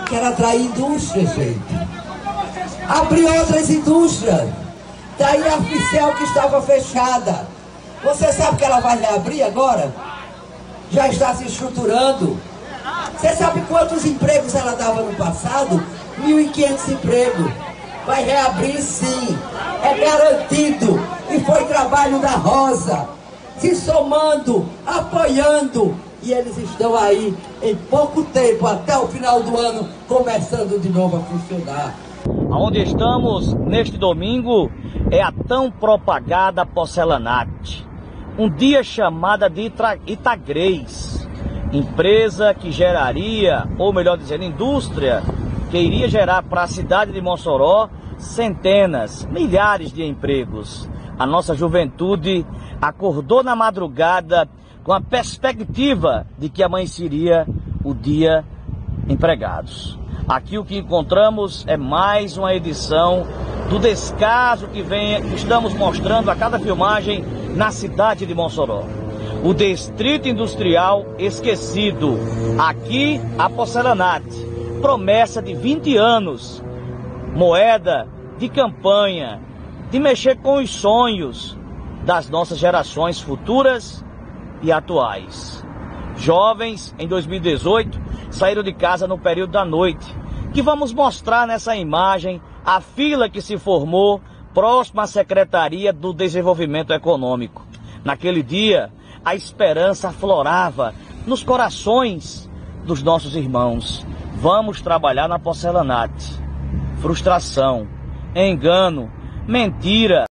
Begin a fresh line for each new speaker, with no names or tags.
quero atrair indústria, gente. Abrir outras indústrias. Daí a Ficel que estava fechada. Você sabe que ela vai reabrir agora? Já está se estruturando. Você sabe quantos empregos ela dava no passado? 1.500 empregos. Vai reabrir sim. É garantido. E foi trabalho da Rosa. Se somando, apoiando. E eles estão aí, em pouco tempo, até o final do ano, começando de novo a funcionar.
Onde estamos neste domingo é a tão propagada Porcelanate. Um dia chamada de Itagrês, empresa que geraria, ou melhor dizendo, indústria, que iria gerar para a cidade de Mossoró centenas, milhares de empregos. A nossa juventude acordou na madrugada com a perspectiva de que amanheceria o dia empregados. Aqui o que encontramos é mais uma edição do descaso que estamos mostrando a cada filmagem na cidade de Mossoró. O distrito industrial esquecido. Aqui a Porcelanate, promessa de 20 anos, moeda de campanha, de mexer com os sonhos das nossas gerações futuras e atuais. Jovens, em 2018, saíram de casa no período da noite, que vamos mostrar nessa imagem a fila que se formou próximo à Secretaria do Desenvolvimento Econômico. Naquele dia, a esperança aflorava nos corações dos nossos irmãos. Vamos trabalhar na Porcelanate. Frustração, engano, mentira.